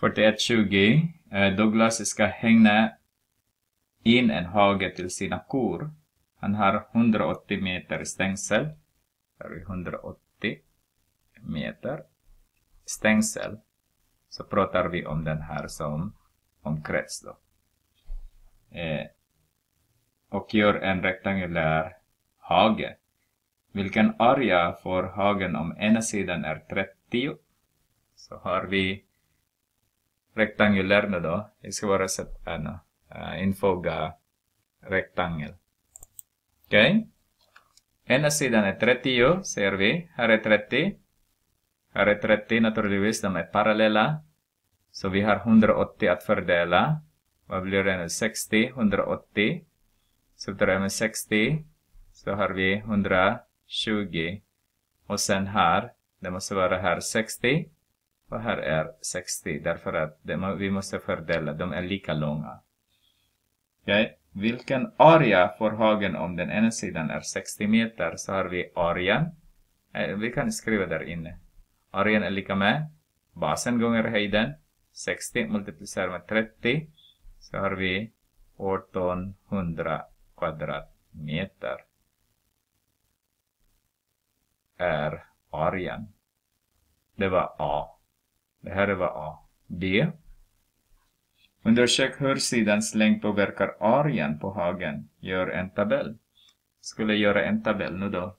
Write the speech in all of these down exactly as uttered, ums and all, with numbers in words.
fyrtioett tjugo. Douglas ska hänga in en hage till sina kor. Han har hundraåttio meter stängsel. Här har vi hundraåttio meter stängsel. Så pratar vi om den här som om krets då. Eh, och gör en rektangulär hage. Vilken area får hagen om ena sidan är trettio? Så har vi rektangulär nu då. Det ska vara sätt en uh, infoga rektangel. Okej. Okay. Ena sidan är trettio, ser vi. Här är trettio. Här är trettio, naturligtvis, de är parallella. Så vi har hundraåttio att fördela. Vad blir det nu? sextio, hundraåttio. Så tar jag med sextio. Så har vi hundratjugo. Och sen här, det måste vara här sextio. Och här är sextio. Därför att det, vi måste fördela, de är lika långa. Okej. Okay. Vilken area får hagen om den ena sidan är sextio meter? Så har vi arean. Eh, vi kan skriva där inne. Arean är lika med basen gånger höjden. sextio multiplicerat med trettio. Så har vi artonhundra kvadratmeter. Är arean. Det var A. Det här var A. B. Undersök hur sidans längd påverkar arean på hagen. Gör en tabell. Skulle göra en tabell nu då.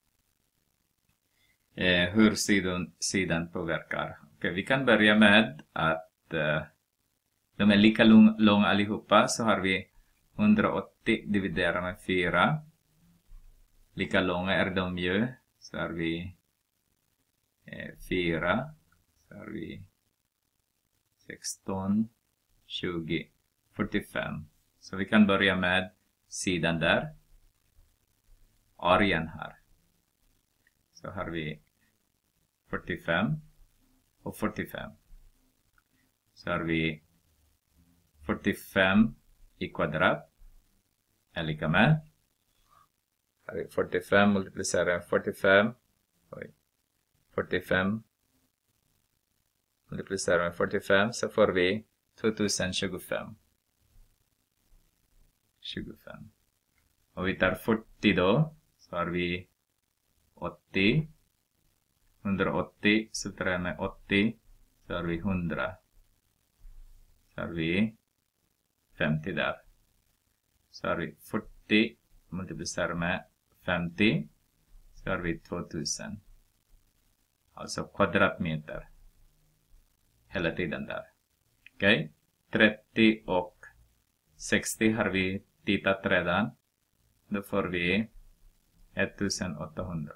Eh, hur sidan, sidan påverkar. Okay, vi kan börja med att eh, de är lika lång, lång allihopa. Så har vi hundraåttio dividerat med fyra. Lika långa är de ju. Så har vi eh, fyra. Så har vi sexton. tjugo, fyrtiofem. Så vi kan börja med sidan där. Arean här. Så har vi fyrtiofem och fyrtiofem. Så har vi fyrtiofem i kvadrat. Är lika med. Har vi fyrtiofem multiplicerat med fyrtiofem. Oj. fyrtiofem multiplicerat med fyrtiofem. Så får vi tvåtusentjugofem. tjugofem. Och vi tar fyrtio då. Så har vi åttio. hundraåttio. Så tar jag med åttio. Så har vi hundra. Så har vi femtio där. Så har vi fyrtio. Multiplicerar med femtio. Så har vi tvåtusen. Alltså kvadratmeter. Hela tiden där. Okej, okay. trettio och sextio har vi tittat redan. Då får vi ettusenåttahundra.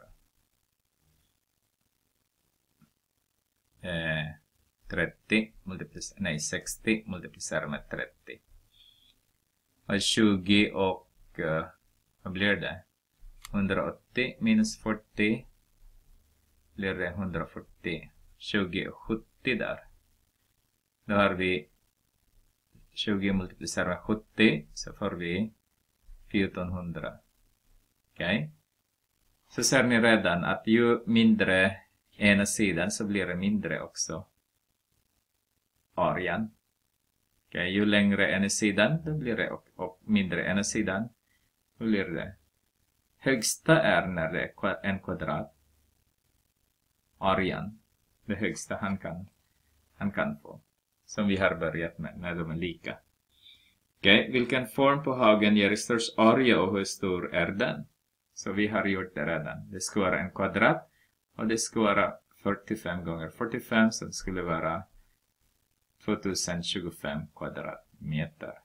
Eh, trettio multiplicerar, nej sextio multiplicerar med trettio. Och tjugo och uh, vad blir det? hundraåttio minus fyrtio blir det hundrafyrtio. tjugo och sjuttio där. Då har vi tjugo multiplicerat med sjuttio. Så får vi fjortonhundra. Okej. Okay. Så ser ni redan att ju mindre ena sidan så blir det mindre också arean. Okej. Okay. Ju längre ena sidan då blir det och, och mindre ena sidan. Då blir det. Högsta är när det är en kvadrat. Arean. Det högsta han kan, han kan få. Som vi har börjat med när de är lika. Okej, okay. Vilken form på hagen ger störst area och hur stor är den? Så vi har gjort det redan. Det ska vara en kvadrat. Och det ska vara fyrtiofem gånger fyrtiofem. Så det skulle vara tvåtusentjugofem kvadratmeter.